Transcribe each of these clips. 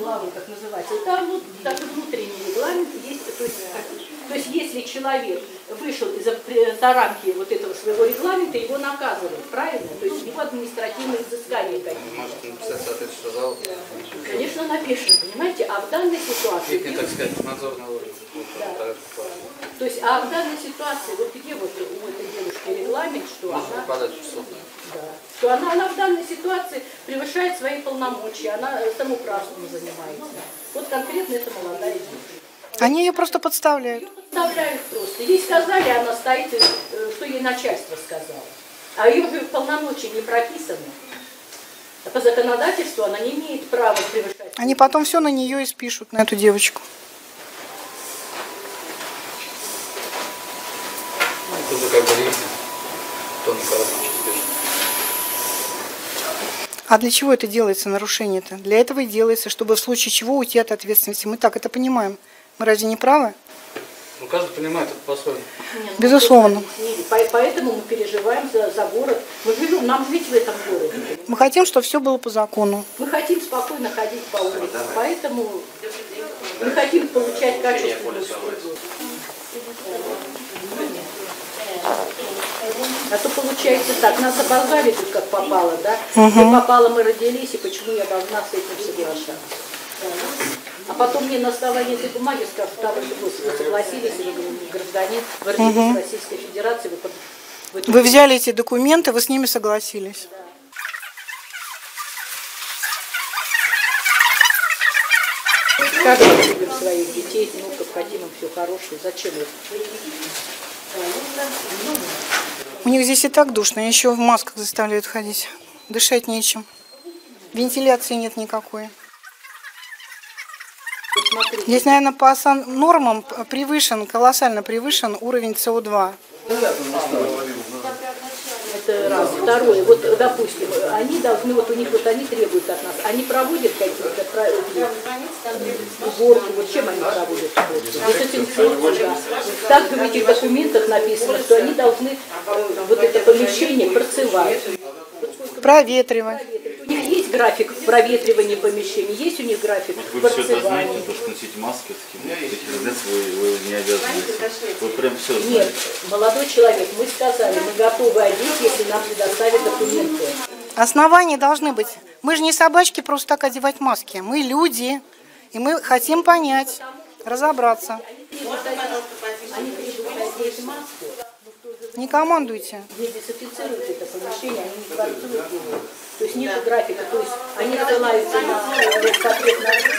главы, как называется, там вот даже внутренний регламент есть, то есть если человек вышел за рамки вот этого своего регламента, его наказывают, правильно? То есть его административные взыскания какие-то. Может написать соответствующий зал? Конечно, напишем, понимаете, а в данной ситуации... Их, так сказать, надзорный уровень. Да. То есть, а в данной ситуации, вот где вот у этой девушки регламент, что она в данной ситуации превышает свои полномочия, она самоуправством занимается. Вот конкретно это молодая девушка. Они ее просто подставляют. Ее подставляют просто. Ей сказали, она стоит, что ей начальство сказало. А ее же полномочия не прописаны. А по законодательству она не имеет права превышать. Они потом все на нее и спишут, на эту девочку. Тоже как бы лично. Тонко различить. А для чего это делается, нарушение-то? Для этого и делается, чтобы в случае чего уйти от ответственности. Мы так это понимаем. Мы разве не правы? Ну, каждый понимает это по-своему. Безусловно. Поэтому мы переживаем за город. Мы живем, нам жить в этом городе. Мы хотим, чтобы все было по закону. Мы хотим спокойно ходить по улице. Поэтому мы хотим получать качественную услугу. А то получается так, нас обозвали тут как попало, да? Где попало, мы родились, и почему я должна с этим соглашаться? А потом мне на основании этой бумаги скажут, что вы согласились, вы гражданин, вы родились в Российской Федерации. Вы взяли эти документы, вы с ними согласились. Каждый любит своих детей, внуков, хотим им все хорошее. Зачем это? У них здесь и так душно, еще в масках заставляют ходить. Дышать нечем. Вентиляции нет никакой. Здесь, наверное, по нормам колоссально превышен уровень СО2. Это раз. Второе, вот, допустим, они должны, вот у них, вот они требуют от нас, они проводят какие-то уборку, вот чем они проводят уборку? Дезинфекцию, да. Так в этих документах написано, что они должны вот это помещение процевать. Проветривать. У них есть график проветривания помещений, есть у них график Вы все это процевания. знаете, то, что носить маски, вы не обязаны. Вы прям все знаете. Нет, молодой человек, мы сказали, мы готовы одеть, если нам предоставят документы. Основания должны быть. Мы же не собачки просто так одевать маски. Мы люди, и мы хотим понять, разобраться. Они требуют одеть маску. Не командуйте. Не дезинфицируют это помещение, они не квартиру делают. То есть нет графика, то есть они ссылаются на соответственно.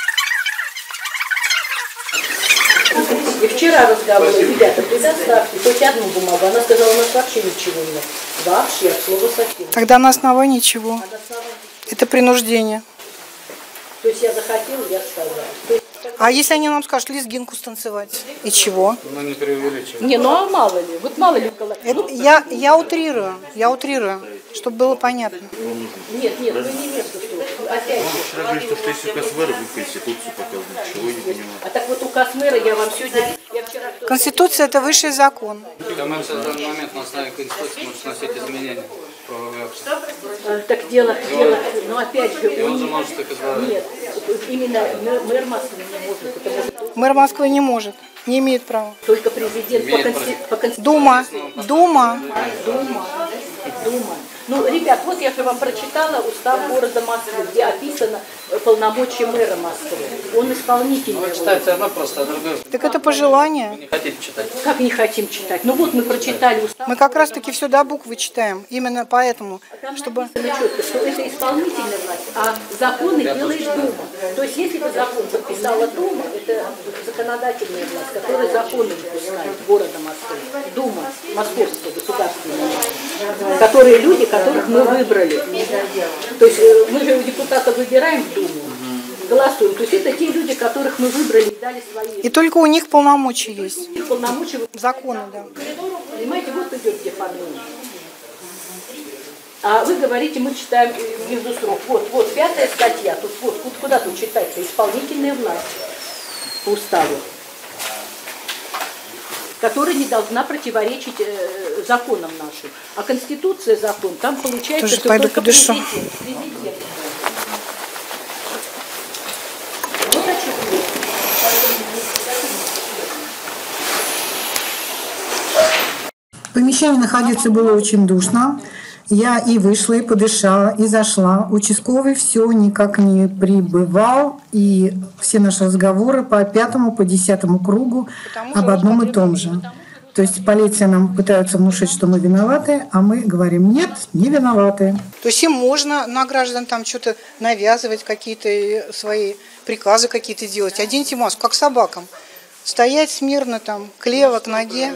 И вчера разговор, ребята, предоставьте хоть одну бумагу. Она сказала, у нас вообще ничего нет. Вообще, от слова совсем. Тогда на основании чего? Это принуждение. То есть я захотела, я сказала. А если они нам скажут лезгинку станцевать? И чего? Ну, не преувеличивай. Не, ну а мало ли. Вот мало ли. Я утрирую, чтобы было понятно. Нет, вы не место, что опять же. Вчера говорили, что если указ мэра, вы Конституцию показываете. Чего я не понимаю. А так вот указ мэра я вам сегодня... Конституция – это высший закон. КМС в данный момент на основе Конституции может вносить изменения в правовые акты. Так дело, но опять же... И он же может их избавить. Нет, именно мэр Москвы не может, потому что... Мэр Москвы не может, не имеет права. Только президент по Конституции. Дума. Ну, ребят, вот я же вам прочитала устав города Москвы, где описано полномочия мэра Москвы. Он исполнительный. Вы читаете одно просто, а другое. Так это пожелание. Вы не хотите читать. Как не хотим читать? Ну вот мы прочитали устав. Мы как раз-таки все до буквы читаем. Именно поэтому, Там чтобы... написано четко, что это исполнительная власть, а законы делает Дума. То есть если бы закон подписала Дума, это законодательная власть, которая законы выпускает города Москвы. Дума, московская государственная власть, которые люди, которых мы выбрали. То есть мы же депутатов выбираем в Думу, голосуем. То есть это те люди, которых мы выбрали и дали свои... И только у них полномочия есть. Их полномочия... Законы, да. Понимаете, вот идет деформирование. А вы говорите, мы читаем внизу срок. Вот 5-я статья. Тут куда тут читать-то? Исполнительная власть по уставу, которая не должна противоречить законам нашим. А Конституция, закон, там получается, Тоже что пойду только подышу. президент. помещении находиться было очень душно. Я и вышла, и подышала, и зашла. Участковый все никак не прибывал. И все наши разговоры по 5-му, по 10-му кругу об одном и том же. То есть полиция нам пытается внушить, что мы виноваты, а мы говорим, нет, не виноваты. То есть им можно на граждан там что-то навязывать, какие-то свои приказы какие-то делать. Оденьте маску, как собакам. Стоять смирно там, к лево, к ноге.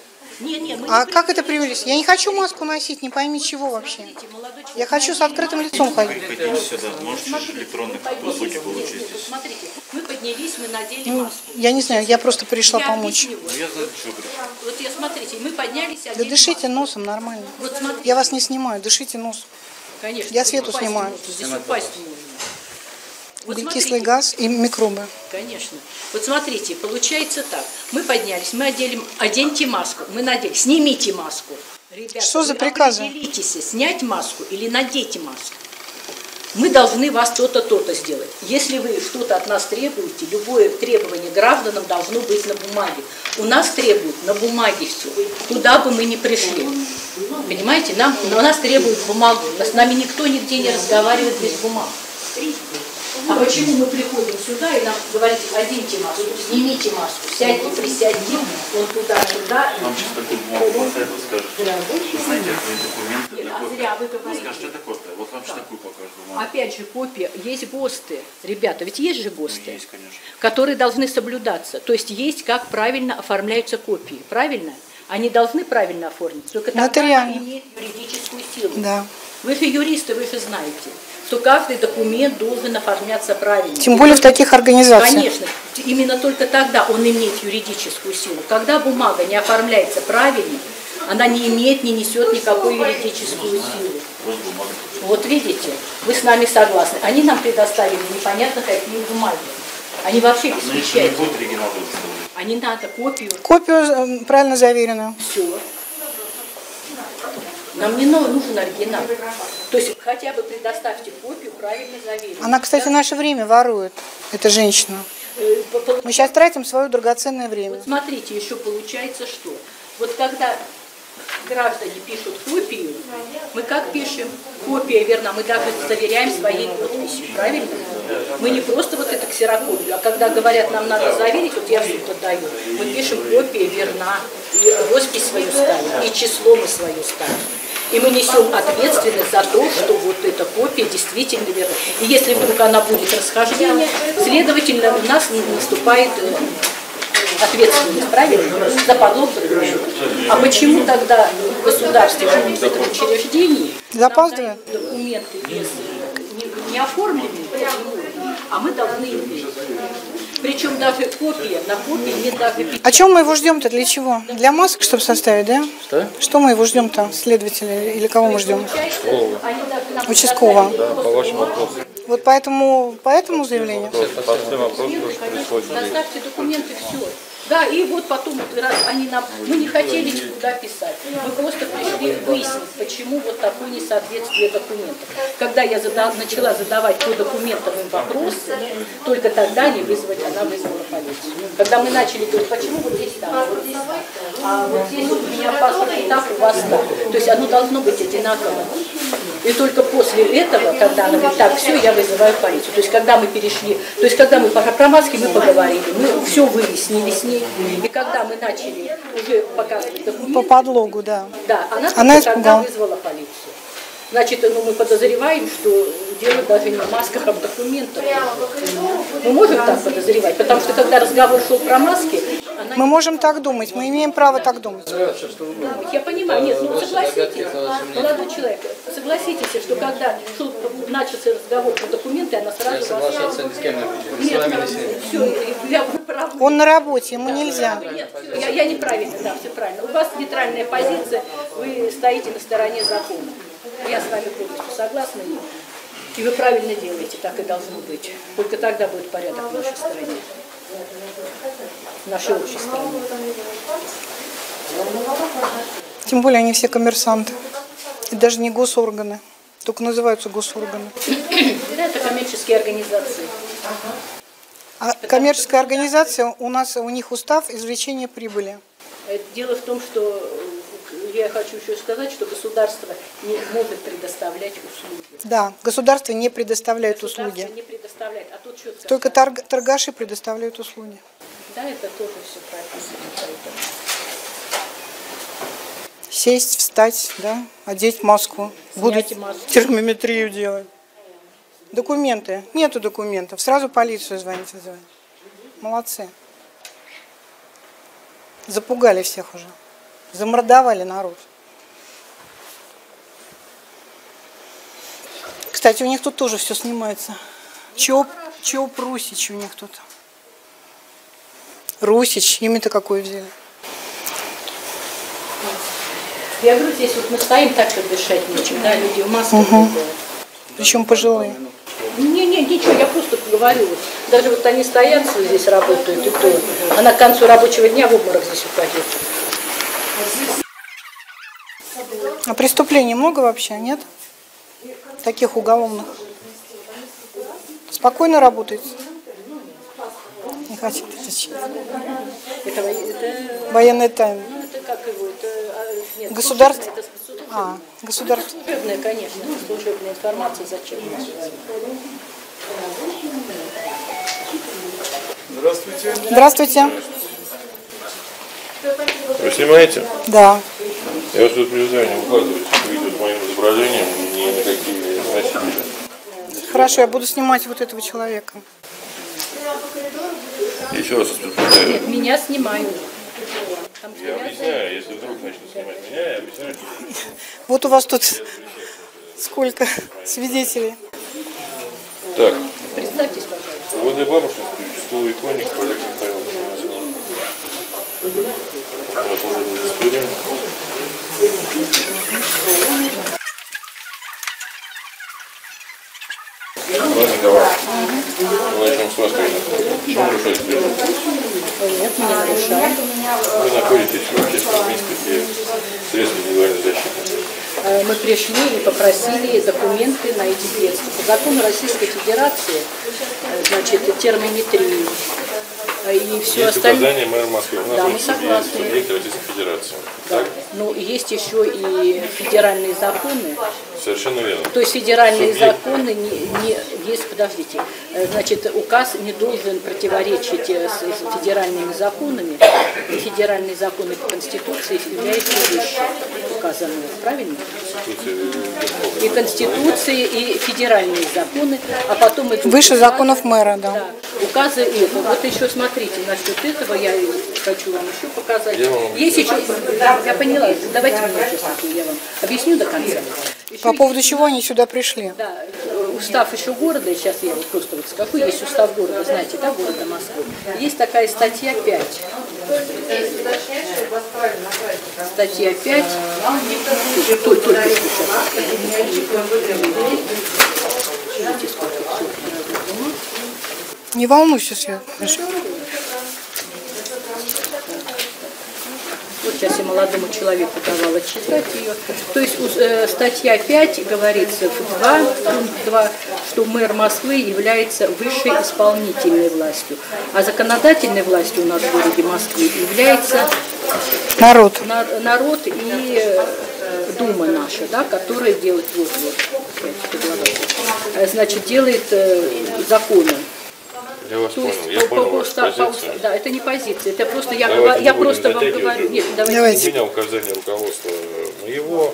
А как это привелись? Я не хочу маску носить, не пойми чего вообще. Я хочу с открытым лицом ходить. Приходите сюда, можете электронные услуги получить здесь. Смотрите, мы поднялись, мы надели маску. Я не знаю, я просто пришла помочь. Объясню. Я знаю, что говорю. Вот я смотрите, мы поднялись, Да одели дышите носом нормально. Вот смотрите. Я вас не снимаю, дышите носом. Конечно. Я Свету упасть снимаю. можно, здесь упасть можно. Вот Углекислый смотрите. газ и микробы. Конечно. Вот смотрите, получается так. Мы поднялись, мы оденьте маску, мы надели, снимите маску. Ребята, Что за вы приказы? определитесь, снять маску или надеть маску. Мы должны вас то-то, то-то сделать. Если вы что-то от нас требуете, любое требование гражданам должно быть на бумаге. У нас требуют на бумаге все. Куда бы мы ни пришли. Понимаете, у нас требуют бумагу. С нами никто нигде не разговаривает без бумаг. А почему мы приходим сюда и нам говорите, оденьте маску, снимите маску, сядьте, присядьте, вон туда. Вам сейчас такую бумагу поставят, вы скажете. Знаете, это документы. А зря вы Вы говорите. скажете, это копия. Вот вам сейчас такую покажут бумагу. Опять же, копия, есть ГОСТы. Ребята, ведь есть же ГОСТы, Есть, конечно. которые должны соблюдаться. То есть есть, как правильно оформляются копии. Правильно? Они должны правильно оформить. Только тогда Нотариально. они имеют юридическую силу. Да. Вы же юристы, вы же знаете, что каждый документ должен оформляться правильно. Тем более в таких организациях. Конечно, именно только тогда он имеет юридическую силу. Когда бумага не оформляется правильно, она не имеет, не несет никакой юридическую силу. Вот видите, вы с нами согласны. Они нам предоставили непонятно какие бумаги. Они вообще без Но если не печати. будет оригинал предоставлять. Они надо копию. Копию правильно заверенную. Все. Нам не нужен оригинал. То есть хотя бы предоставьте копию правильно заверенную. Она, кстати, наше время ворует, эта женщина. Мы сейчас тратим свое драгоценное время. Вот смотрите, еще получается что? Вот когда граждане пишут копию, мы как пишем? Копия верна, мы даже заверяем своей подписью, правильно? Мы не просто вот это ксерокопию, а когда говорят, нам надо заверить, вот я в суд отдаю, мы пишем копия верна, и роспись свою ставим, и число мы свое ставим. И мы несем ответственность за то, что вот эта копия действительно верна. И если вдруг она будет расхождение, следовательно, у нас не наступает ответственность, правильно? За подлог документов. А почему тогда в государстве, в этом учреждении Запаздывает? документы не оформлены, а мы должны иметь? Причем даже копия, на копии нет даже печати. А чем мы его ждем-то? Для чего? Для масок, чтобы составить, да? Что? Что мы его ждем-то? Следователя или кого мы ждем? Участкового. Да, по вашему вопросу. Вот поэтому заявление? Последний вопрос тоже происходит. Доставьте документы, все. Да, и вот потом, раз они нам, мы не хотели никуда писать, мы просто пришли выяснить, почему вот такое несоответствие документов. Когда я начала задавать по документам им вопросы, только тогда она вызвала полицию. Когда мы начали говорить, почему вот здесь так, вот здесь так, а вот здесь у меня паспорт не так, у вас так. То есть оно должно быть одинаково. И только после этого, когда она говорит, так, все, я вызываю полицию. То есть когда мы перешли, то есть когда мы про маски мы поговорили, мы все выяснили с ней. И когда мы начали уже показывать документы, По подлогу, да. да, она Она тогда испугала. вызвала полицию. Значит, мы подозреваем, что дело даже не в масках, а в документах. Мы можем так подозревать, потому что когда разговор шел про маски, она... Мы можем так думать, мы имеем право так думать. Я понимаю, нет, ну согласитесь, молодой человек, согласитесь, что когда начался разговор про документы, она сразу... Соглашаться ни с кем не Нет, с вами не с ним. все, вы правы. Он на работе, ему нельзя. Нет, я неправильно, да, все правильно. У вас нейтральная позиция, вы стоите на стороне закона. Я с вами полностью согласна. И вы правильно делаете, так и должно быть. Только тогда будет порядок в нашей стране. В нашей общей стране. Тем более они все коммерсанты. И даже не госорганы. Только называются госорганы. Это коммерческие организации. А коммерческая организация, у них устав извлечения прибыли. Дело в том, что я хочу еще сказать, что государство не может предоставлять услуги. Да, государство не предоставляет услуги. Государство не предоставляет, а тут четко Только сказано. торгаши предоставляют услуги. Да, это тоже все прописано. Поэтому. Сесть, встать, да, одеть маску. Будут маску. термометрию делать. Документы. Нету документов. Сразу полицию звонить вызывать. Молодцы. Запугали всех уже. Замордовали народ. Кстати, у них тут тоже все снимается. ЧОП Русич у них тут. Русич, имя-то какое взяли. Я говорю, здесь вот мы стоим так, что дышать нечем, да, люди в масках. Причем пожилые. Не, ничего, я просто говорю. Вот. Даже вот они стоят, здесь работают, и то. Она к концу рабочего дня в обморок здесь упадет. А преступлений много вообще, нет? Таких уголовных. Спокойно работаете? Не хотите отвечать. Это Военная тайна. ну, это как его, нет, Государство? служебное, это Государство. служебная, конечно, служебная информация, зачем? Здравствуйте. Здравствуйте. Вы снимаете? Да. Я вас тут предупреждаю, не укладывайте видео с моим изображением ни на какие носители. Хорошо, я буду снимать вот этого человека. Еще раз вас предупреждаю. Нет, меня снимают. Там Я объясняю, если вдруг начнут снимать меня, я объясняю, что... Вот у вас тут сколько свидетелей. Так, Представьтесь, пожалуйста. возле бабушки участковый иконник, Олег Михайлович. Ладно, давай. Начнем с вас, конечно. Что нарушаете? Нет, мы не нарушаем. Вы находитесь в общественном месте, где средства индивидуальной защиты. Мы пришли и попросили документы на эти средства. По закону Российской Федерации, значит, термометрию и все Есть остальное. указание мэра Москвы. У нас Да, мы есть согласны. субъект Российской Федерации. Да. Ну, есть еще и федеральные законы. Совершенно верно. То есть федеральные Субъект. законы не есть, подождите, значит, указ не должен противоречить с федеральными законами. И федеральные законы по Конституции являются выше указанные, правильно? И Конституции, и федеральные законы, а потом идут Выше указы, законов мэра, да. да, указы это. Вот еще смотрите, насчет этого я хочу вам еще показать. Есть еще, да, я поняла, давайте мне сейчас я вам объясню до конца. Еще По поводу чего они сюда пришли? да, устав еще города, сейчас я вот просто вот скажу, есть устав города, знаете, да, города Москвы. Есть такая статья 5. Статья 5. Только Не волнуйся, Свет. Вот сейчас я молодому человеку давала читать ее. То есть статья 5 говорится в 2, пункт 2, что мэр Москвы является высшей исполнительной властью, а законодательной властью у нас в городе Москвы является Народ. народ и Дума наша, да, которая делает значит, делает законы. Я вас То понял. есть Я понял вашу позицию. да, это не позиция, это просто Давайте я не будем просто вам затягивать. говорю. Нет, Давайте. У меня указание руководства моего.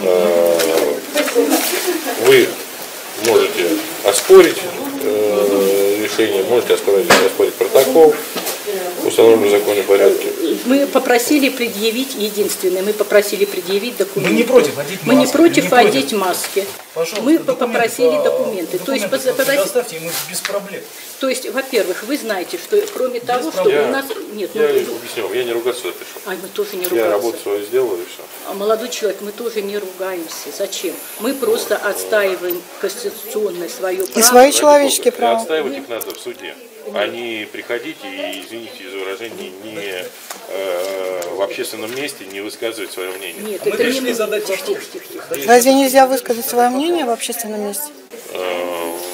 Вы можете оспорить решение, можете оспорить протокол, установленный в законе порядке. Мы попросили предъявить, единственное, мы попросили предъявить документы. Мы не против одеть Мы не маски, против не против. одеть маски. Пожалуйста, Мы документы, попросили документы. То есть, предоставьте, и мы без проблем. то есть, во-первых, вы знаете, что кроме того, что проблем. у нас... Нет, Я ну, объясню, я не ругаться сюда пришел. мы тоже не Я ругаемся. работу свою сделал и все. А молодой человек, мы тоже не ругаемся. Зачем? Мы просто отстаиваем конституционное свое право. И свои человеческие И права. отстаивать их надо в суде. А не приходить и, извините за выражение, не в общественном месте не высказывать свое мнение. Нет, Мы это пришли не... задать Тихо, вопрос. тихо, тихо. Разве нельзя высказать свое мнение в общественном месте?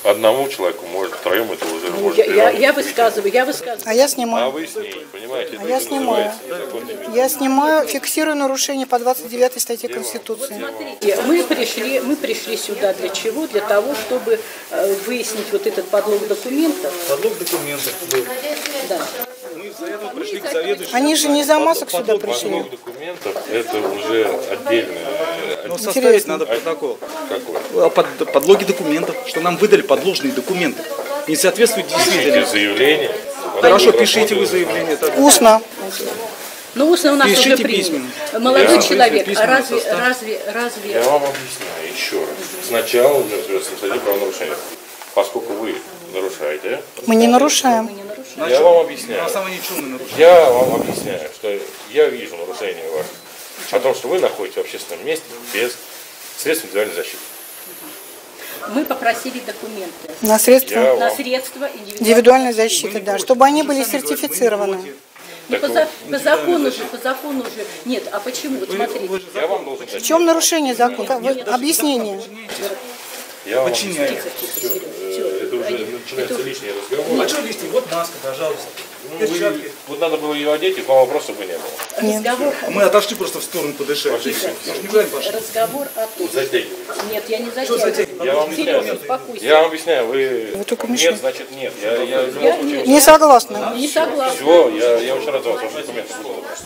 одному человеку, может, втроем это уже может. Я высказываю. А я А снимаю. вы с ней, понимаете, это Я уже снимаю. называется незаконный вид. Я снимаю, фиксирую нарушение по 29 статье Конституции. Мы пришли сюда для чего? Для того, чтобы выяснить вот этот подлог документов. Подлог документов был. Да. Мы из-за этого пришли к заведующему. Они же не за масок сюда пришли. Подлог документов это уже отдельное. Но составить надо протокол. Какой? О подлоге документов, что нам выдали подложные документы. Не соответствует Пишите действительности. заявление. Хорошо, пишите вы заявление. тогда. Устно. Но устно у нас Пишите уже принято. письменно. Молодой Да. человек, Письменно а состав. разве... Я вам объясняю еще раз. Сначала уже в статье правонарушения. Поскольку вы нарушаете, Мы не нарушаем. я вам объясняю. На основании чего мы нарушаем? Я вам объясняю, что я вижу нарушение ваше. О том, что вы находитесь в общественном месте без средств индивидуальной защиты. Мы попросили документы На средства Я на вам средства индивидуальной защиты, да, чтобы они были сертифицированы. Ну, по закону же. Нет, а почему? Вот смотрите. Я вам должен дать. В чем нарушение закона? Объяснение. Я вам Подчиняю. это уже начинается лишний разговор. А что вести? Вот маска, пожалуйста. Ну, вы- вот надо было ее одеть, и к вам вопросов бы не было. Разговор, Мы отошли просто в сторону подышать. Мы же неправильно пошли. разговор о том. Затягивайте. Нет, я не затягиваю. Я вам Сережа, объясняю. успокойся. Я вам объясняю, вы Вы только нет, мешаете. значит нет. Я в любом случае. Не согласна. Не согласна. Все, я очень рад за вас, ваши документы.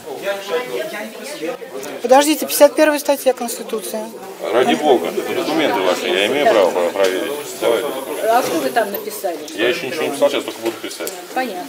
Подождите, 51 статья Конституции. Ради бога, документы ваши, я имею право проверить. Давайте документы. А что вы там написали? Я еще ничего не писал, сейчас только буду писать. Понятно.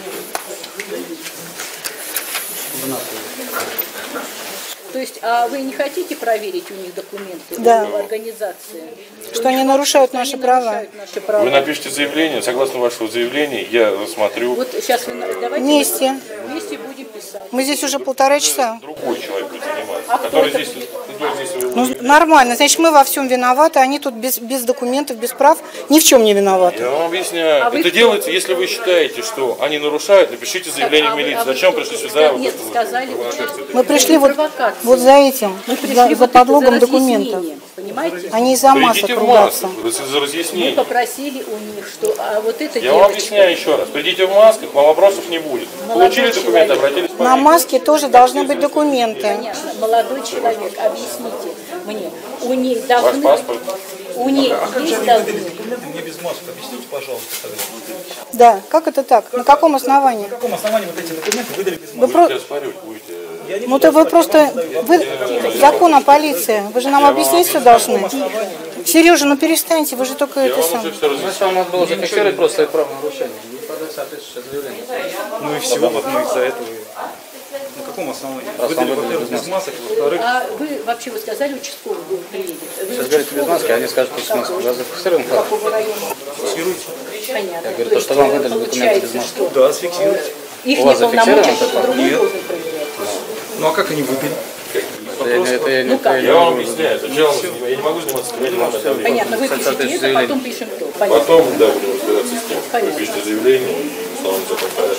То есть, а вы не хотите проверить у них документы? Да. У организации? Что они нарушают наши Они права. нарушают наши права. Вы напишите заявление, согласно вашего заявления, я рассмотрю. Вот сейчас давайте Вместе. вместе будем писать. Мы здесь уже 1,5 часа. Другой человек будет заниматься, А кто который это здесь, будет? который здесь Ну, нормально. Значит, мы во всем виноваты, они тут без документов, без прав, ни в чем не виноваты. Я вам объясняю. А вы Это кто? делается, если вы считаете, что они нарушают, напишите заявление в милицию. вы Зачем что? пришли сюда? Нет, вот сказали, провокацию? Мы пришли вот за этим, Мы пришли за вот это подлогом за документов. разъяснением, понимаете? Они из-за масок Придите в ругаться. масках, за Мы разъяснение. попросили у них, что вот эта Я вам девочка... объясняю еще раз. Придите в масках, вам вопросов не будет. Получили документы, обратились в На полицию. маске тоже должны быть документы. Понятно. Молодой человек, объясните мне, у них Ваш должны... паспорт. У них есть должны... Документы мне без маски. Объясните, пожалуйста. тогда. Да, как это так? На каком основании? На каком основании вот эти документы выдали без Вы маски? про... Сейчас спорить будете. Ну то вы просто... Закон о полиции. Вы же нам объяснить все должны. Сережа, ну перестаньте, вы же только Я это вам сам. уже все разъяснил. Сначала надо было зафиксировать просто это правонарушение и подать соответствующее заявление. Ну и все, вот мы из-за этого. На каком основании? Выдали, во-первых, без масок, во-вторых, А вы вообще, вы сказали, участковый приедет? Вы Сейчас говорите без маски, они скажут, что с маской. Я зафиксируем факт. какого района? фиксируйте. Понятно. говорю, то, что вам выдали документы без получается, маски. что Да, сфиксируйте. их У вас неполномочия зафиксировано кто-то это? другой Нет. должен проверять. Ну а как они выдали? Ну как? Я вам объясняю. Сначала я не могу заниматься криминальным давлением. Понятно, вы пишете это, потом пишем то. Понятно. Потом, да, будем разбираться с тем. Вы Понятно. пишите заявление, и установим закон порядке.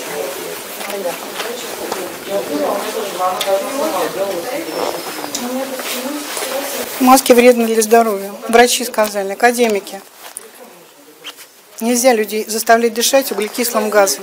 Маски вредны для здоровья. Врачи сказали, академики. Нельзя людей заставлять дышать углекислым газом.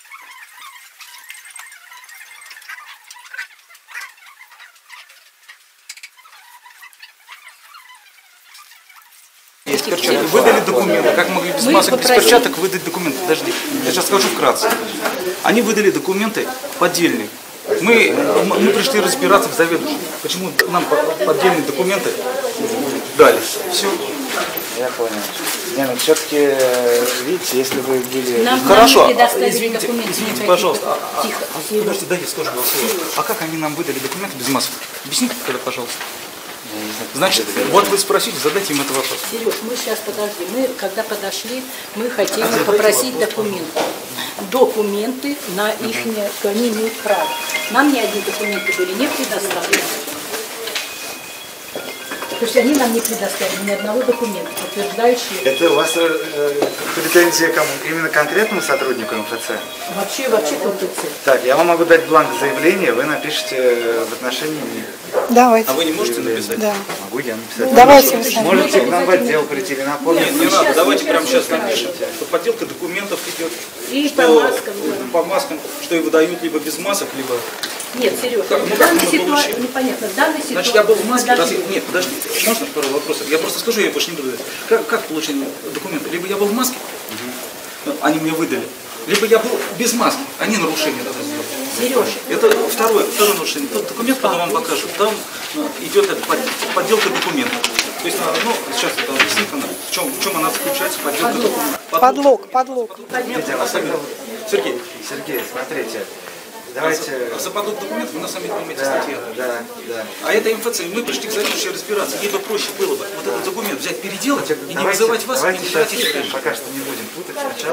Без перчаток. Выдали документы. Как могли без Мы масок, без попросили. перчаток выдать документы? Подожди, я сейчас скажу вкратце. Они выдали документы поддельные. Мы пришли разбираться в заведующем. Почему нам поддельные документы дали? Все. Я понял. Не, ну все-таки, видите, если вы были... Нам Хорошо. предоставили Извините, документы. извините, какие-то. пожалуйста. Тихо. Подождите, дайте скажу голосовое. А как они нам выдали документы без масок? Объясните тогда, пожалуйста. Значит, вот вы спросите, задайте им этот вопрос. Сереж, мы сейчас, подожди, мы когда подошли, мы хотели попросить документы. Документы на их, они имеют право. Нам ни одни документы были не предоставлены. То есть они нам не предоставили ни одного документа, подтверждающего. Это у вас претензия кому? Именно конкретному сотруднику МФЦ? Вообще КМФЦ. Так, я вам могу дать бланк заявления, вы напишите в отношении них. Давайте. А вы не можете написать? Да. Могу я написать? Давайте вы сами. Можете к нам в отдел прийти или на почту. Нет, не надо, давайте прямо сейчас напишем. Подделка документов идет. И что по маскам. по маскам, что и выдают либо без масок, либо... Нет, Сереж, Как в данной мы ситуации, получили? непонятно, в данной ситуации... Значит, я был в маске, Подожди. нет, подожди, можно второй вопрос? Я просто скажу, я больше не буду. Как получение документа? Либо я был в маске, они мне выдали, либо я был без маски, они нарушения тогда сделали. Сереж, Это второе нарушение. Тот документ, потом вам покажу. Там идет эта подделка документов. То есть, ну, сейчас это объяснить, в чем она заключается, подделка документов. Подлог. Сергей, Смотрите, давайте... за подлог документов вы на самом деле понимаете статья. Да. А это МФЦ, мы пришли к заведующей разбираться. Ей бы проще было бы вот этот документ взять, переделать, и не вызывать вас, и Давайте не сейчас тратить время. пока что не будем путать.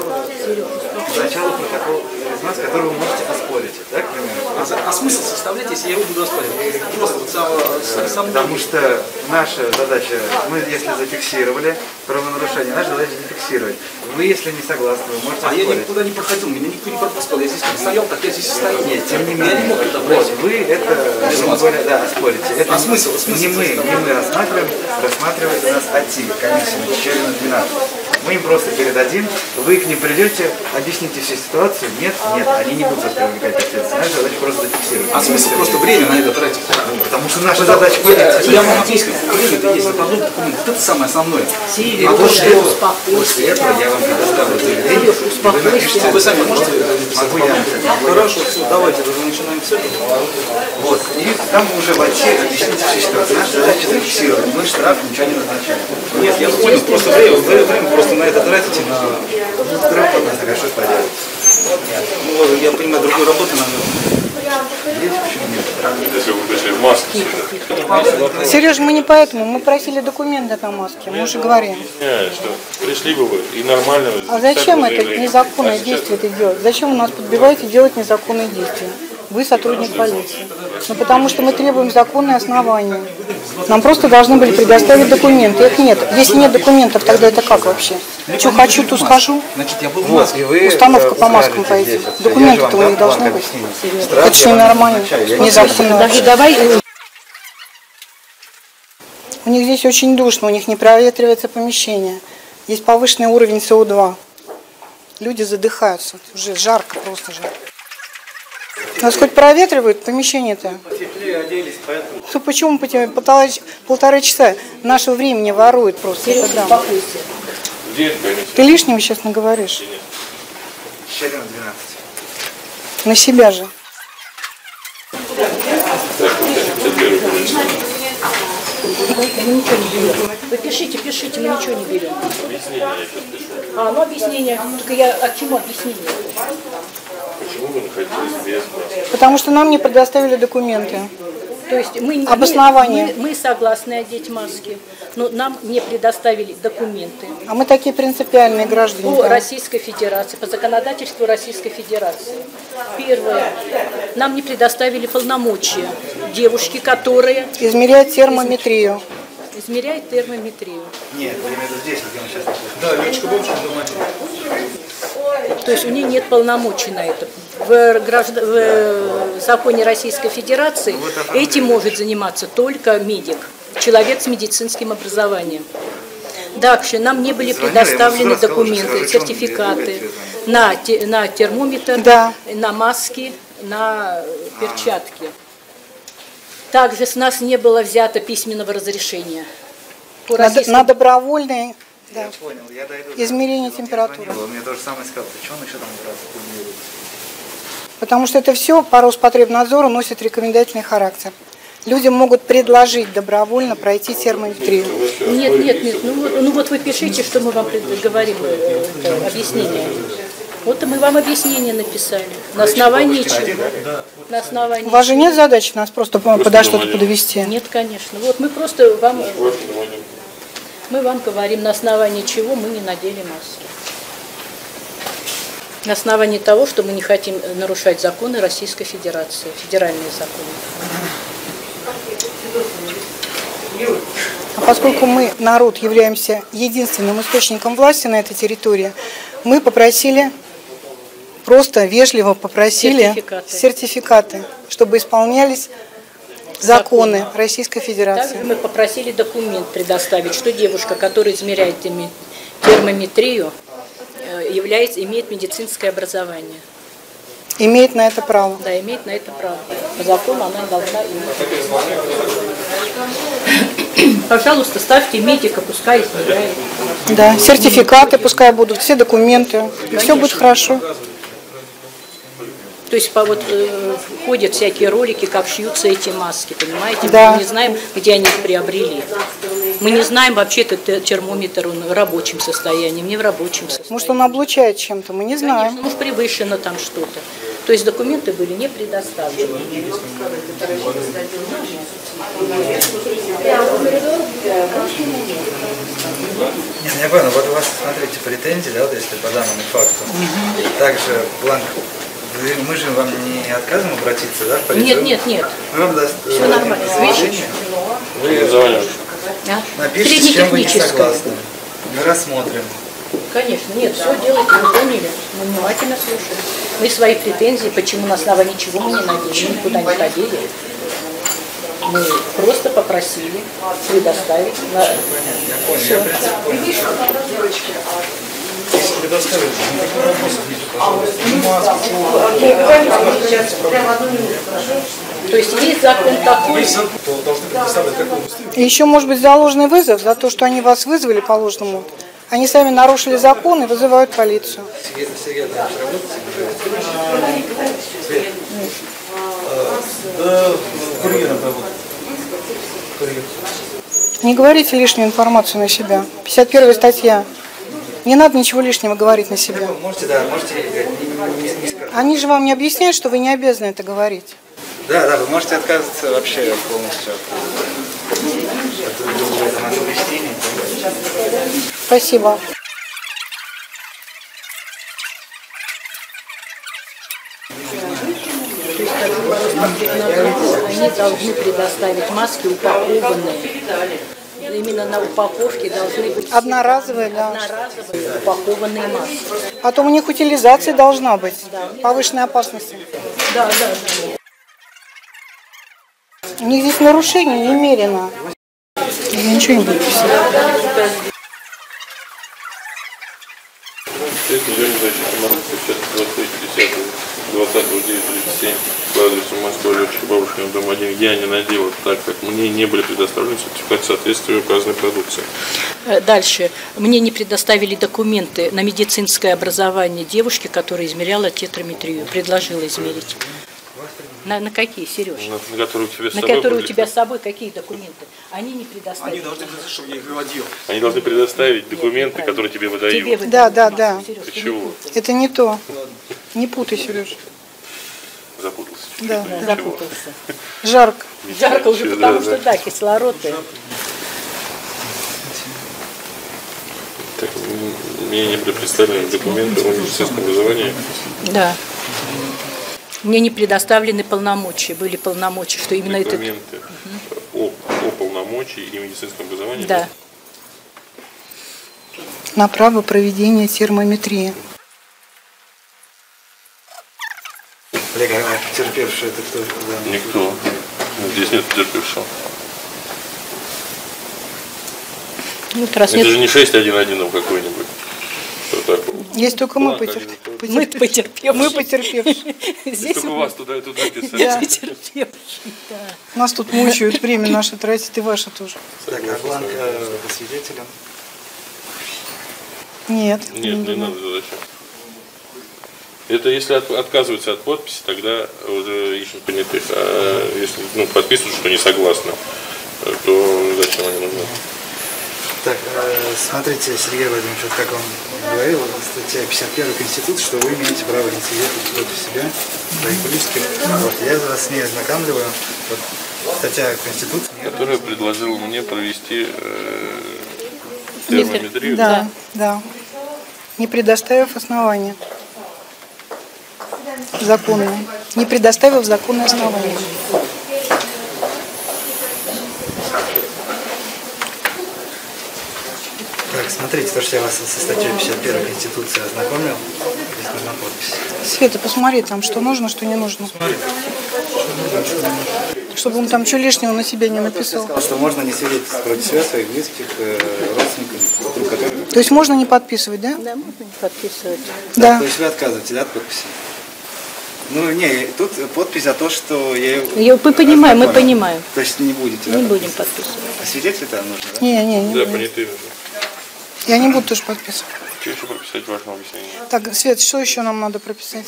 Сначала протокол из нас, который вы можете оспорить. Так, примерно? А смысл составлять, если я его буду оспаривать? Просто вот сам... Потому что наша задача, мы если зафиксировали правонарушение, наша задача зафиксировать. Вы, если не согласны, вы можете А я оспорить. никуда не проходил, меня никто не пропускал. Я здесь стоял, так я здесь и стою. Нет, тем не менее, Я не мог туда вот, пройти. вы это, грубо говоря, да, оспорите. Это А смысл не мы рассматривает у нас АТИ, комиссия на Чечерина 12. Мы им просто передадим, вы к ним придете, объясните всю ситуацию, нет, они не будут вас привлекать к ответственности. Наша задача просто зафиксировать. А смысл просто время на это тратить? Потому что наша задача понять. Я вам объясню, время-то есть, это одно документ. Вот это самое основное. А после этого я вам предоставлю заявление, и вы напишите. Вы сами можете написать? Могу я написать. Хорошо, все, давайте, уже начинаем с этого. Вот. И там уже в АТИ объясните всю ситуацию. Наша задача зафиксировать. Мы штраф ничего не назначаем. Нет, я понял, просто время просто на это тратите, на... Штраф от нас хорошо поделать. Ну, я понимаю, другой работы, наверное. Если вы пришли в маске, Сереж, мы не поэтому, мы просили документы на маске, мы уже говорим. что пришли бы вы и нормально... А зачем так бы это заявление. незаконное А сейчас действие это делать? Зачем вы нас подбиваете делать незаконные действия? Вы сотрудник полиции. Ну потому что мы требуем законные основания. Нам просто должны были предоставить документы. Их нет. Если нет документов, тогда это как вообще? Что хочу, то скажу. Значит, я был в Вот, маске. и вы Установка по маскам устраиваете пойти. здесь. Документы-то у них должны быть. Это же ненормально. Незаконно. Даже давай... У них здесь очень душно, у них не проветривается помещение. Есть повышенный уровень СО2. Люди задыхаются. Уже жарко, просто жарко. Нас хоть проветривают помещение-то? Ну почему полтора часа нашего времени воруют просто? Сереж, Тогда. успокойся. Где это комиссия? Ты лишнего сейчас наговоришь. Чечерина 12. На себя же. Мы ничего не берем. Вы пишите, мы ничего не берем. Ну объяснение. Только я от чему объяснение? Почему вы находились без маски? Потому что нам не предоставили документы. То есть Обоснование. мы согласны одеть маски, но нам не предоставили документы А мы такие принципиальные граждане. по да. Российской Федерации, по законодательству Российской Федерации. Первое. Нам не предоставили полномочия девушки, которая Измерять термометрию. измеряет термометрию. Нет, я имею в виду здесь, где мы сейчас находимся. Да, летчика бабушка дома. То есть у нее нет полномочий на это. В законе Российской Федерации этим может заниматься только медик, человек с медицинским образованием. Дальше нам не были предоставлены документы, сертификаты на термометр, Да. на маски, на перчатки. Также с нас не было взято письменного разрешения. По На добровольные Я понял, я дойду. до измерение этого. температуры. Он мне тоже самое сказал, ты что он еще там планирует? Потому что это все по Роспотребнадзору носит рекомендательный характер. Людям могут предложить добровольно пройти термометрию. Нет. Ну вот вы пишите, что мы вам говорим, объяснение. Вот мы вам объяснение написали. На основании чего? На основании У вас же нет задачи нас просто подо что-то подвести? Нет, конечно. Вот мы просто вам, мы вам говорим, на основании чего мы не надели маски. На основании того, что мы не хотим нарушать законы Российской Федерации, федеральные законы. поскольку мы, народ, являемся единственным источником власти на этой территории, мы попросили, просто вежливо попросили сертификаты, чтобы исполнялись законы Российской Федерации. Также мы попросили документ предоставить, что девушка, которая измеряет термометрию, имеет медицинское образование. Имеет на это право. Да, имеет на это право. По закону она должна иметь. Пожалуйста, ставьте медика, пускай измеряет. Да, сертификаты пускай будут, все документы, и все будет хорошо. То есть ходят всякие ролики, как шьются эти маски, понимаете? Да. Мы не знаем, где они их приобрели. Мы не знаем, вообще этот термометр он в рабочем состоянии, не в рабочем состоянии. Может, он облучает чем-то, мы не знаем. Конечно, может, превышено там что-то. То есть документы были не предоставлены. Я понял, вот у вас, смотрите, претензии, да, вот если по данному факту. Также бланк, мы же вам не отказываем обратиться, да, в полицию? Нет. Мы вам Все нормально. Видишь? Вы напишите, с чем вы не согласны. Мы рассмотрим. Конечно, нет, все делайте, мы поняли, мы внимательно слушаем. Мы свои претензии, почему на основании чего мы не надели, никуда не ходили. Мы просто попросили предоставить. Я принцип понял. Если предоставить, никаких вопросов нет, пожалуйста. То есть есть закон такой. То должны предоставить как быстрее. И еще может быть заложенный вызов за то, что они вас вызвали по ложному. Они сами нарушили закон и вызывают полицию. Да, курьером работает. Курьер. Не говорите лишнюю информацию на себя. 51 статья. Не надо ничего лишнего говорить на себя. Можете, да, можете не сказать. Они же вам не объясняют, что вы не обязаны это говорить. Да, вы можете отказываться вообще полностью от объяснений. Спасибо. Они должны предоставить маски упакованные. Именно на упаковке должны быть Одноразовые, да. одноразовые упакованные маски. Потом у них утилизация должна быть. Повышенной опасности. Да. У них здесь нарушение немерено. Я ничего не буду писать. защиты Москвы, сейчас 20.09.37 по адресу Москва, Левчика, Бабушкина, дом 1, я не надела, так как мне не были предоставлены сертификаты соответствия указанной продукции. Дальше. Мне не предоставили документы на медицинское образование девушки, которая измеряла тетраметрию, предложила измерить. На какие, Сереж? На которые у тебя с На собой которые у были. тебя с собой какие документы? Они не предоставили. Они должны предоставить, чтобы я их выводил. Они должны предоставить документы, которые тебе выдают. Тебе выдают. Да. Сереж, Ты ты чего? не путай. Это не то. Не путай, Сереж. Запутался. Да. Запутался. Жарко. Жарко уже, Да, потому да. что да, кислород. Так, мне не были представлены документы о медицинском образовании. Да. Мне не предоставлены полномочия. Были полномочия, что именно это. Документы о полномочии и медицинском образовании. Да. На право проведения термометрии. Олег, а терпевший это кто? Да. Никто. Здесь нет потерпевшего. Ну, раз Это нет, же не 611 какой-нибудь. Что такое? Есть только мы Мы потерпевшие. Мы потерпевшие. Здесь Только у вас туда и туда писали. Да. потерпевший, да. Нас тут мучают, время наше тратит и ваше тоже. Так, а бланк по свидетелям? Нет. Нет, не надо зачем. Это если отказываются от подписи, тогда уже ищут понятых. А если подписывают, что не согласны, то зачем они нужны? Так, смотрите, Сергей Владимирович, вот как он говорил, статья 51 Конституции, что вы имеете право инициировать против себя, своих близких. Вот, я вас с ней ознакомливаю. Вот, статья Конституции. Которая предложила мне провести термометрию. Да. Не предоставив основания. Законные. Не предоставив законные основания. Так, смотрите, то, что я вас со статьей 51 Конституции ознакомил, здесь нужна подпись. Света, посмотри, там что нужно, что не нужно. Чтобы он там что лишнего на себя не написал. Сказал, что можно не свидетельствовать против себя своих близких, родственников, друг которых... То есть можно не подписывать, да? Да, можно не подписывать. Да. То есть вы отказываете, да, от подписи? Ну, не, тут подпись за то, что я его Мы понимаем, мы ознакомил. понимаем. То есть не будете, да? Не будем подписывать. А свидетель-то нужно, да? Не Да, буду. понятые. Я не буду тоже подписывать. Что еще прописать важное объяснение? Так, Свет, что еще нам надо прописать?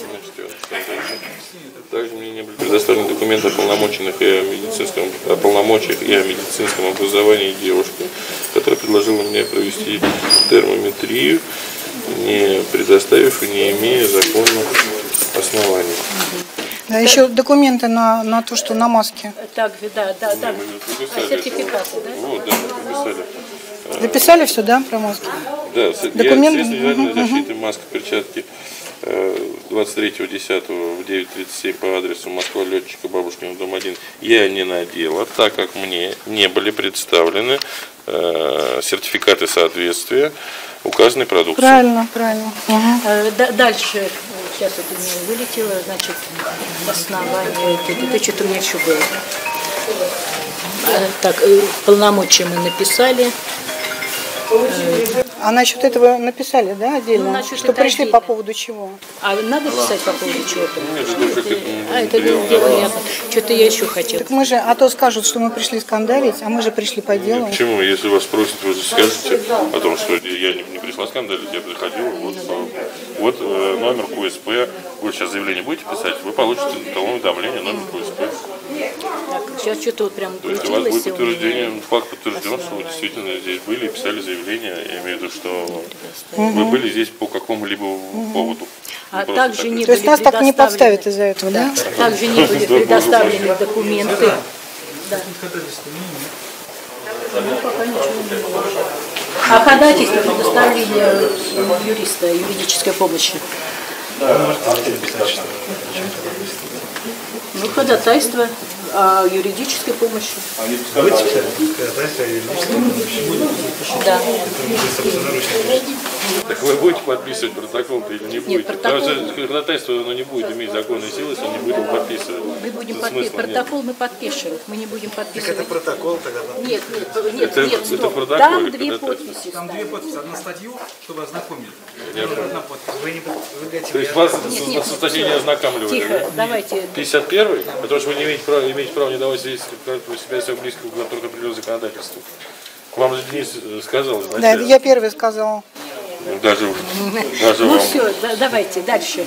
Также мне не были предоставлены документы о полномочиях и о медицинском образовании девушки, которая предложила мне провести термометрию, не предоставив и не имея законных оснований. Да, еще документы на то, что на маске. Так, да. Мы выписали. Сертификаты, да? Вот, да, выписали. Записали все, да, про маски? Да, Документы? средства индивидуальной защиты, маска, перчатки 23.10 в 9:37 по адресу Москва, Летчика, Бабушкина, дом 1 я не надела, так как мне не были представлены сертификаты соответствия указанной продукции. Правильно. Угу. Дальше, сейчас это у меня вылетело, значит, основание, это что-то у меня еще было. Так, полномочия мы написали. А насчет этого написали, да, отдельно? Ну, насчет что это пришли отдельно. по поводу чего? А надо писать по поводу чего-то? Это дело понятно. Что-то я еще хотела. Так мы же, а то скажут, что мы пришли скандалить, а мы же пришли по делу. Почему? Если вас спросят, вы же скажете о том, что я не пришла скандалить, я приходила, вот номер КУСП, вы сейчас заявление будете писать, вы получите уведомление, номер КУСП. Так, сейчас что-то вот прям То есть у вас будет крутилось. и у меня- подтверждение, факт подтвержден, что вы действительно здесь были и писали заявление, я имею в виду, что вы были здесь по какому-либо поводу. А Не просто также так. не То есть были нас так не предоставлены- подставят из-за этого, да? Также не были предоставлены документы. Да. Ну, пока ничего не было. А ходатайство предоставления юриста, юридической помощи? Ну, ходатайство о юридической помощи. Да. Так вы будете подписывать протокол-то или не будете? протокол- Потому что ходатайство оно не будет иметь законной силы, если он не будет его подписывать. Мы будем Смысла подписывать. нет. Протокол мы подпишем. Мы не будем подписывать. Протокол тогда. Нет, Это стоп. протокол Там или две ходатайство? подписи. Там две подписи, одна статью, чтобы ознакомить. Одна подпись. Вы не вы То есть вас со статьей не ознакомливали, Тихо, да? давайте. 51-й? Потому что вы не имеете права не давать свидетельствовать про себя и своего близкого, только определенное законодательство. Вам же Денис сказал Да, изначально. это я первый сказала. Даже Ну вам. все, давайте дальше.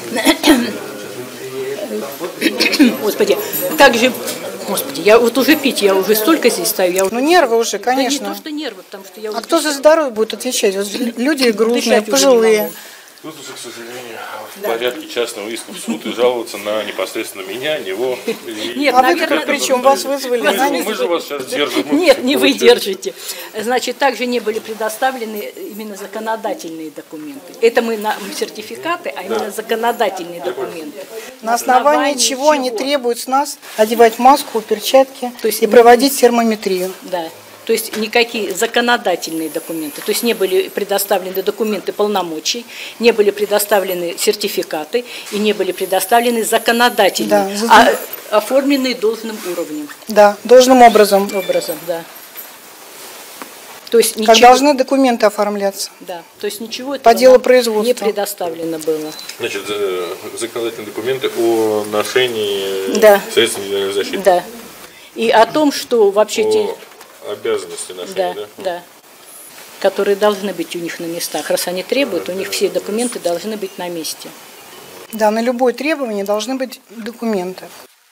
Господи, также, господи, я вот уже пить, я уже столько здесь стою, я уже... Ну нервы уже, Да не конечно. то, что нервы, потому что я уже... А кто за здоровье будет отвечать? Вот люди грустные, Дышать уже не пожилые. могу. Тут уже, к сожалению, в порядке частного иска в суд и жаловаться на непосредственно меня, него. Нет, А вы наверное, тут при чем? Вас вызвали? Мы же вас сейчас держим. Нет, не вы держите. Значит, также не были предоставлены именно законодательные документы. Это мы на сертификаты, а именно законодательные документы. На основании чего они чего? требуют с нас одевать маску, перчатки То есть и проводить термометрию? Да. То есть никакие законодательные документы. То есть не были предоставлены документы полномочий, не были предоставлены сертификаты и не были предоставлены законодательные, Да. оформленные должным уровнем. Да, должным образом. Да. То есть Как ничего, должны документы оформляться. да, то есть ничего По этого делу нам производства. не предоставлено было. Значит, законодательные документы о ношении Да. средств индивидуальной защиты. Да. И о том, что вообще те, О обязанности ношения, да? да, которые должны быть у них на местах. Раз они требуют, у них все документы должны быть на месте. Да, на любое требование должны быть документы.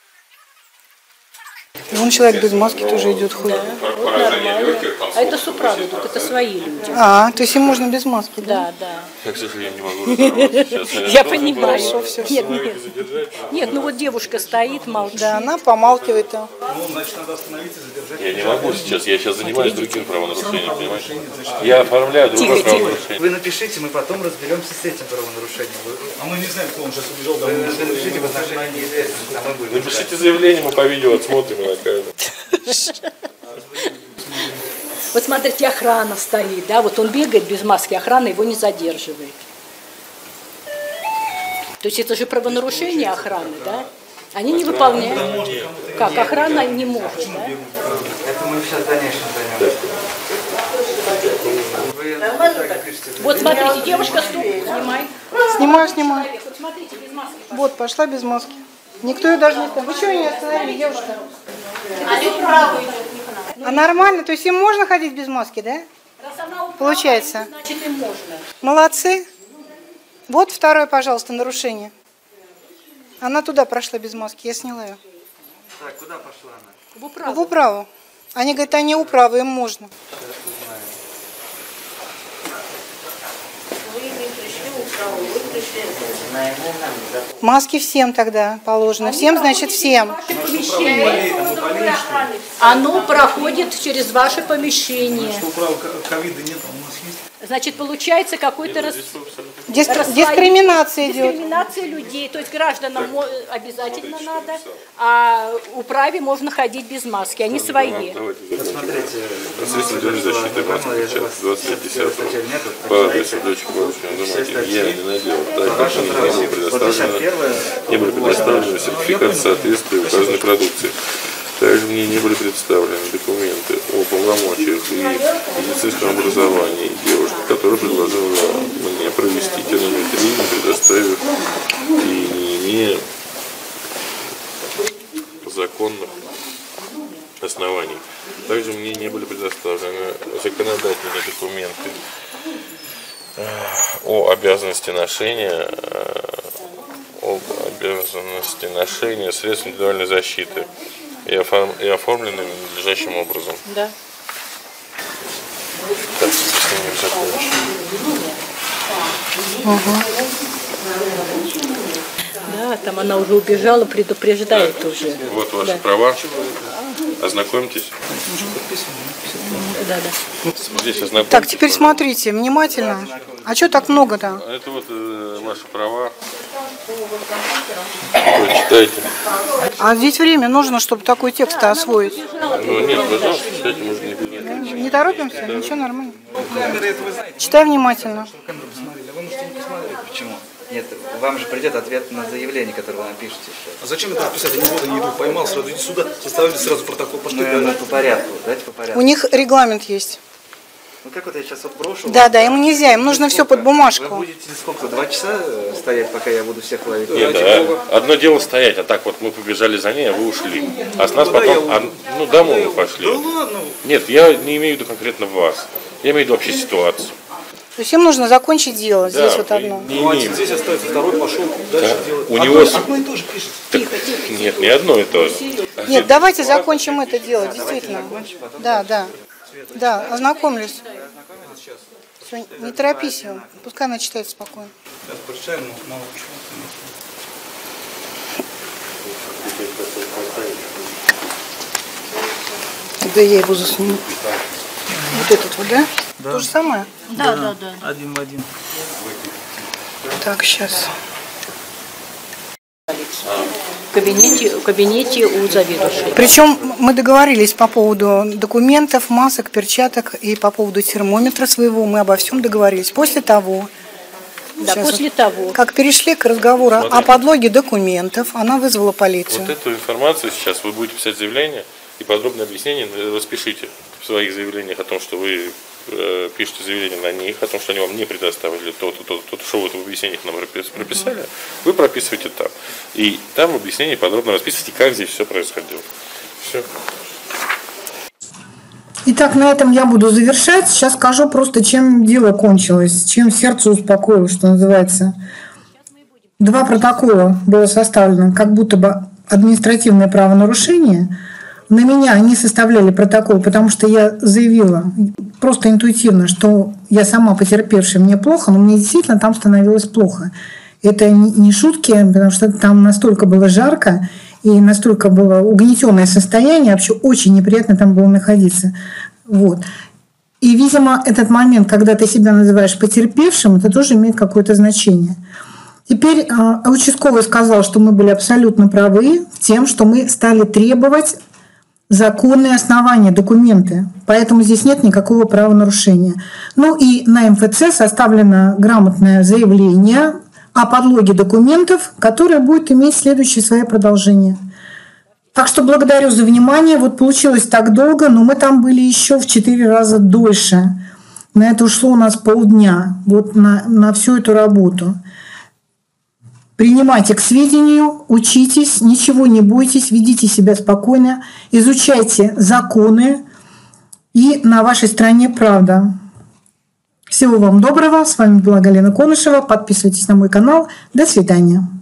И вон человек без маски тоже идет, ходит. Вот нормально. А это субпродукт, это свои люди. А, то есть им можно без маски, да? Да, да. Я, к сожалению, не могу разобраться сейчас. Я понимаю. Хорошо, всё, всё. Нет, ну вот девушка стоит, молчит. Да, она помалкивает. Да. Ну, значит, надо остановиться и задержать. Я не могу сейчас, я сейчас занимаюсь другим правонарушением, понимаешь? Я оформляю другое Тихо. правонарушение. Вы напишите, мы потом разберемся с этим правонарушением. А мы не знаем, кто он сейчас убежал Вы домой. напишите в отношении неизвестных, а мы будем Напишите заявление, мы по видео отсмотрим и накажем. Вот смотрите, охрана стоит, да, вот он бегает без маски, охрана его не задерживает. То есть это же правонарушение охраны, да? Они не выполняют. Как? Охрана не может, да? Это мы сейчас в дальнейшем займемся. Вот смотрите, девушка стул, снимай. Снимаю. Вот смотрите, без маски. Вот, пошла без маски. Никто ее даже не остановил. Вы что ее не остановили, девушка? А нормально? То есть им можно ходить без маски, да? Получается. Значит, им можно. Молодцы. Вот второе, пожалуйста, нарушение. Она туда прошла без маски, я сняла ее. Так, куда пошла она? В управу. В управу. Они говорят, они управы, им можно. Маски всем тогда положено. Всем, значит, всем. Оно проходит через ваше помещение. Что права ковида нет, а у нас есть. Значит, получается какой-то Дискриминация идет. Дискриминация людей. То есть гражданам обязательно надо, а управе можно ходить без маски. Они свои. Посмотрите. Средства индивидуальной защиты Москвы, 25.10. По адресу дочек Бабушкина, дом 1. Я не надел. Так как не были предоставлены сертификаты соответствия указанной продукции. Также мне не были представлены документы о полномочиях и медицинском образовании девушки, которая предложила мне провести термометрию, не предоставив и не имея законных оснований. Также мне не были предоставлены законодательные документы о обязанности ношения средств индивидуальной защиты и оформлены надлежащим образом. Да. Так, с ними закончим. Да, там она уже убежала, предупреждает уже. Вот ваши права. Ознакомьтесь. Да. Здесь ознакомьтесь. Так, теперь смотрите, внимательно. А что так много-то? Это вот ваши права. Читайте. А здесь время нужно, чтобы такой текст освоить. Ну нет, пожалуйста, читайте, можно не будет. Не торопимся? Ничего, нормально. Читай внимательно. Вы можете не посмотреть. Почему? Нет, вам же придет ответ на заявление, которое вы напишете сейчас. А зачем это писать? Они вот, они идут, поймал, сразу иди сюда, составили сразу протокол, пошли. Мы по порядку, давайте по порядку. У них регламент есть. Ну как вот я сейчас вот брошу? Да, ему нельзя, им нужно все под Вы бумажку. будете сколько, 2 часа стоять, пока я буду всех ловить? Нет, одно дело стоять, а так вот мы побежали за ней, а вы ушли. А с нас потом, домой мы пошли. Да ладно. Нет, я не имею в виду конкретно вас. Я имею в виду вообще ситуацию. То есть им нужно закончить дело. Да, Здесь вот одно. не Ну, один имеем. здесь остается, второй пошел дальше делать. У него Одно и то же пишет. нет, не одно и то же. Нет, давайте закончим это дело, действительно. Да, ознакомлюсь. Всё, не торопись его, пускай она читает спокойно. Сейчас прочитаем, но мало чего. Да я его засуну. Вот этот вот, да? То же самое? Да. Один в один. Так, сейчас. В кабинете у заведующей. Причем мы договорились по поводу документов, масок, перчаток и по поводу термометра своего. Мы обо всем договорились. После того, Да, сейчас после вот, того. как перешли к разговору о подлоге документов, она вызвала полицию. Вот эту информацию сейчас вы будете писать заявление и подробное объяснение распишите в своих заявлениях о том, что вы пишете заявление на них, о том, что они вам не предоставили то, что вы в объяснениях нам прописали, вы прописываете там. И там в объяснении подробно расписываете, как здесь все происходило. Все. Итак, на этом я буду завершать. Сейчас скажу просто, чем дело кончилось, чем сердце успокоилось, что называется. 2 протокола было составлено, как будто бы административное правонарушение. На меня они составляли протокол, потому что я заявила просто интуитивно, что я сама потерпевшая, мне плохо, но мне действительно там становилось плохо. Это не шутки, потому что там настолько было жарко и настолько было угнетенное состояние, вообще очень неприятно там было находиться. Вот. И, видимо, этот момент, когда ты себя называешь потерпевшим, это тоже имеет какое-то значение. Теперь участковый сказал, что мы были абсолютно правы в тем, что мы стали требовать законные основания, документы. Поэтому здесь нет никакого правонарушения. Ну и на МФЦ составлено грамотное заявление о подлоге документов, которое будет иметь следующее свое продолжение. Так что благодарю за внимание. Вот получилось так долго, но мы там были еще в 4 раза дольше. На это ушло у нас полдня, вот на всю эту работу. Принимайте к сведению, учитесь, ничего не бойтесь, ведите себя спокойно, изучайте законы, и на вашей стороне правда. Всего вам доброго. С вами была Галина Конышева. Подписывайтесь на мой канал. До свидания.